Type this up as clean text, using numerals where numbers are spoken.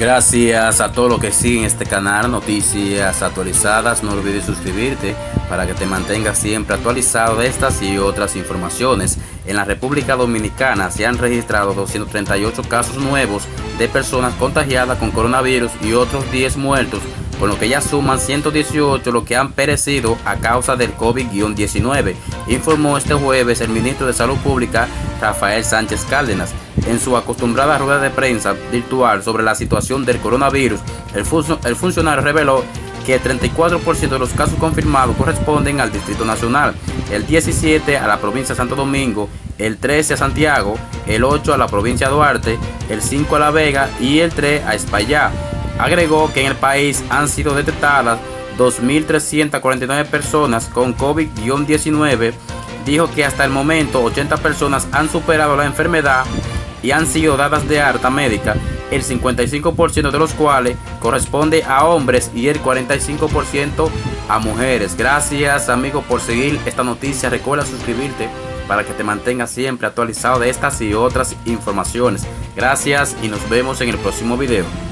Gracias a todos los que siguen este canal, noticias actualizadas. No olvides suscribirte para que te mantengas siempre actualizado de estas y otras informaciones. En la República Dominicana se han registrado 238 casos nuevos de personas contagiadas con coronavirus y otros 10 muertos, con lo que ya suman 118 los que han perecido a causa del COVID-19, informó este jueves el ministro de Salud Pública, Rafael Sánchez Cárdenas. En su acostumbrada rueda de prensa virtual sobre la situación del coronavirus, el funcionario reveló que el 34% de los casos confirmados corresponden al Distrito Nacional, el 17% a la provincia de Santo Domingo, el 13% a Santiago, el 8% a la provincia de Duarte, el 5% a La Vega y el 3% a Espaillat. Agregó que en el país han sido detectadas 2.349 personas con COVID-19. Dijo que hasta el momento 80 personas han superado la enfermedad y han sido dadas de alta médica, el 55% de los cuales corresponde a hombres y el 45% a mujeres. Gracias, amigos, por seguir esta noticia. Recuerda suscribirte para que te mantengas siempre actualizado de estas y otras informaciones. Gracias y nos vemos en el próximo video.